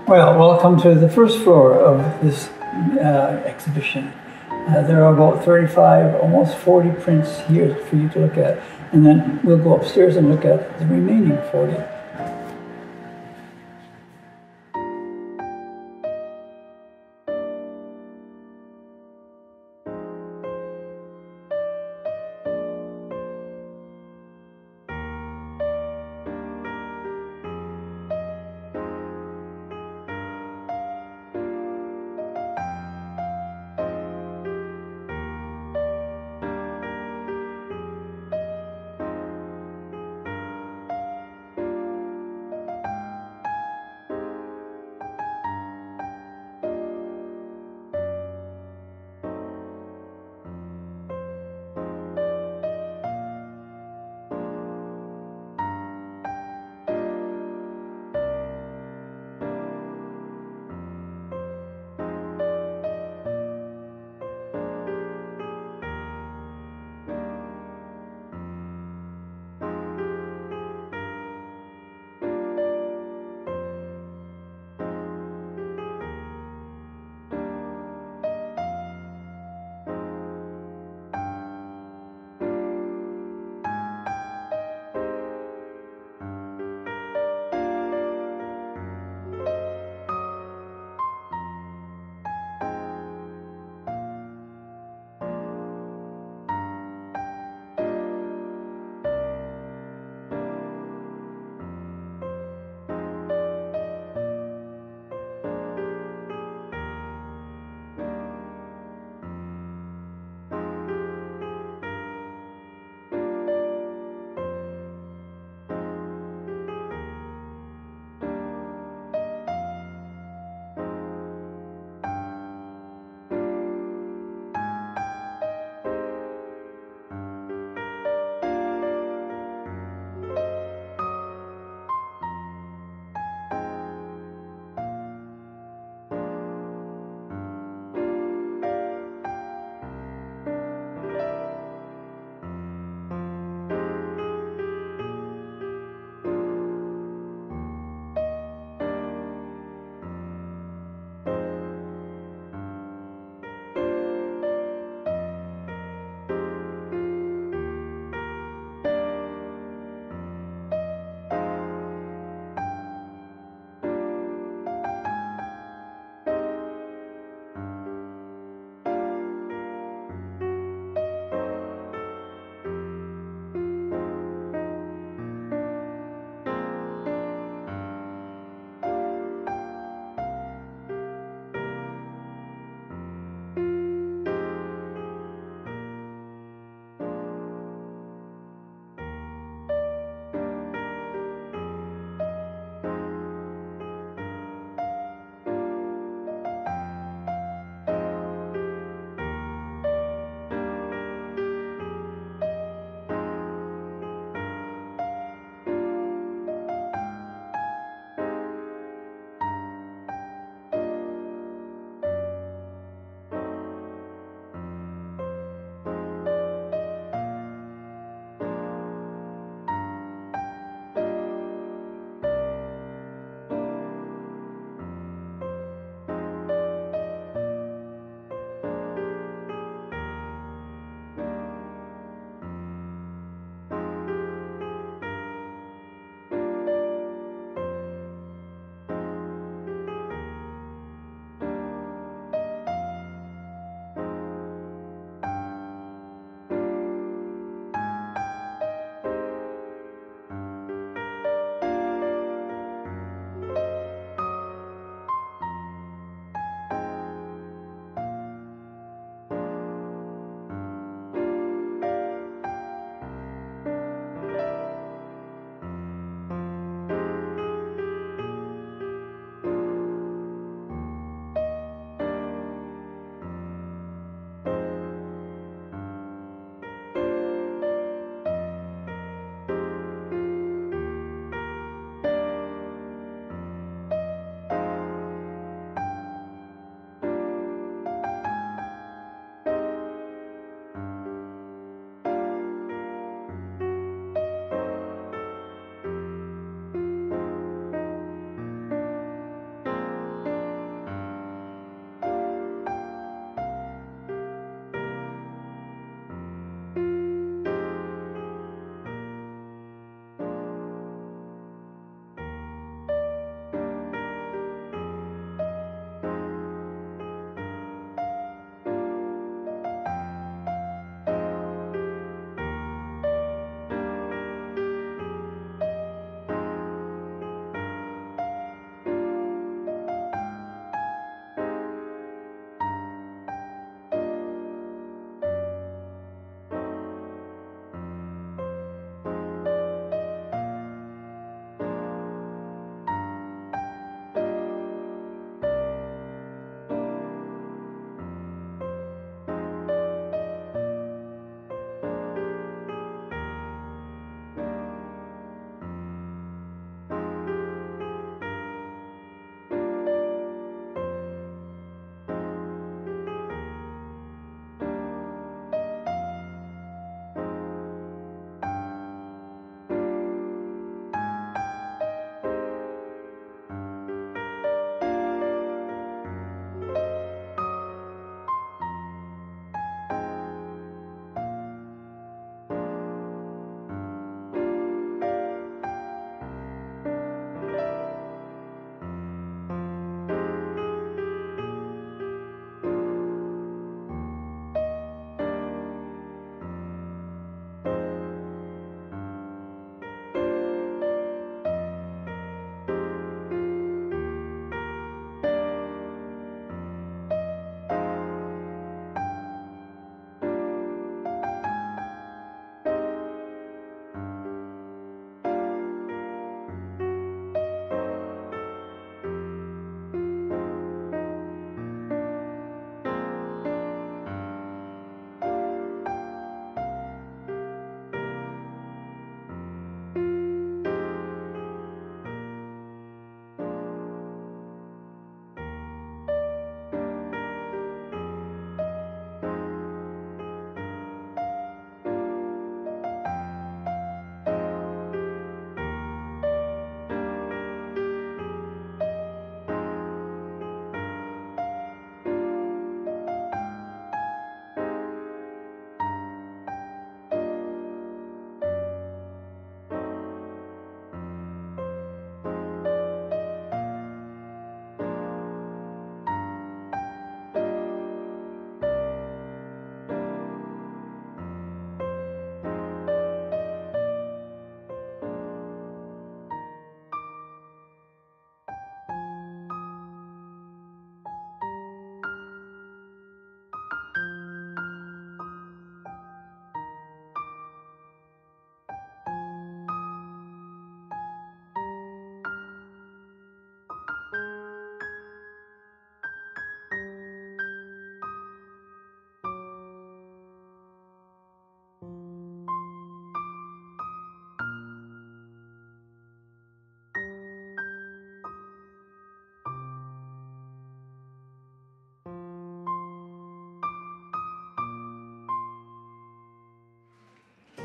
Well, welcome to the first floor of this exhibition. There are about 35, almost 40 prints here for you to look at. And then we'll go upstairs and look at the remaining 40.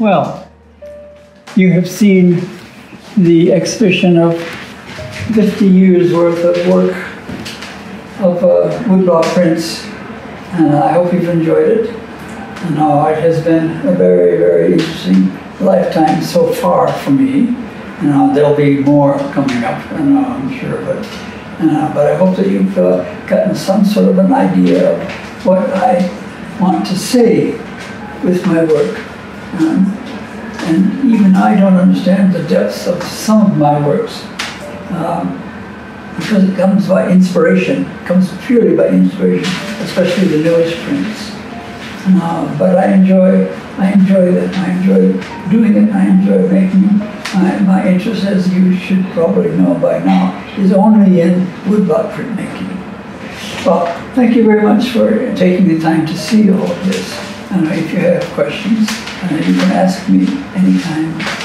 Well, you have seen the exhibition of 50 years worth of work of woodblock prints, and I hope you've enjoyed it. And it has been a very, very interesting lifetime so far for me. There'll be more coming up, I'm sure, but I hope that you've gotten some sort of an idea of what I want to say with my work. And even I don't understand the depths of some of my works, because it comes by inspiration. It comes purely by inspiration, especially the newish prints. But I enjoy it. I enjoy doing it. I enjoy making it. My interest, as you should probably know by now, is only in woodblock printmaking. Well, thank you very much for taking the time to see all of this. And if you have questions, you can ask me anytime.